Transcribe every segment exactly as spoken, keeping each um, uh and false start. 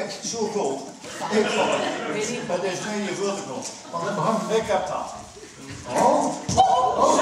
kijk, zo groot. Ik vond het. Het is twee keer vertical. Want het begon, ik heb dat. Oh? Oh,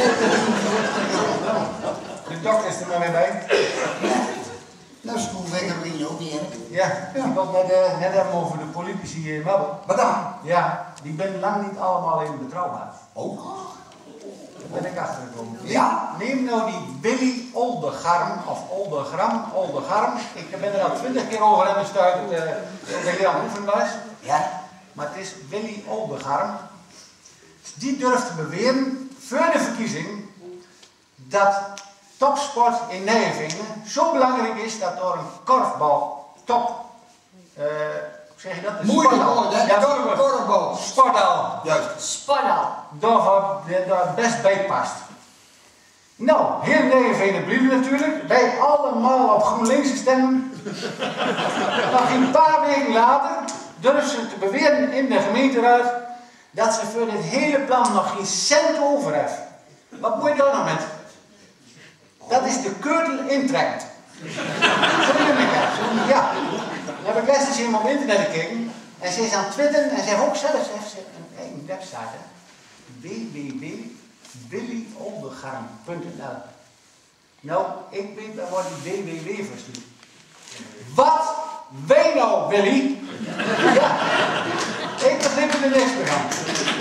de dokter is er maar weer bij. Dat is goed, ik heb je ook niet. Ja, ik wil net, uh, net hebben over de politici in Wabbel. Wat dan? Ja, die ben lang niet allemaal even betrouwbaar. Oh? Daar ben ik achtergekomen. Ja? Neem nou die Willy Oldegarm, of Oldegram, Oldegarm. Ik ben er al twintig keer over hebben gestuurd, uh, toen ik hier aan het oefenen was. Ja? Maar het is Willy Oldegarm. Die durft te beweren, voor de verkiezing, dat topsport in Nijvingen zo belangrijk is dat door een korfbal top, uh, zeg je dat? Moeilijk hoor, hè? Ja, Korfbal. Sporthal. Juist. Sporthal. Daar daar best bij past. Nou, heel Nijvingen bleven natuurlijk, wij allemaal op GroenLinks stemmen. Nog een paar weken later durfden ze te beweren in de gemeenteraad dat ze voor dit hele plan nog geen cent over heeft. Wat moet je daar nou met? Dat is de keutel intrekken. Zo noem ik het. Ja. Dan heb ik les eens iemand op internet gekeken. En ze is aan het twitteren en ze heeft ook zelfs heeft ze een eigen website. w w w punt willy oldegarm punt n l. Nou, ik weet wel waar die w w w voor staat. Wat? Wij nou, Willy? Ja. Ik begrijp er niks meer aan.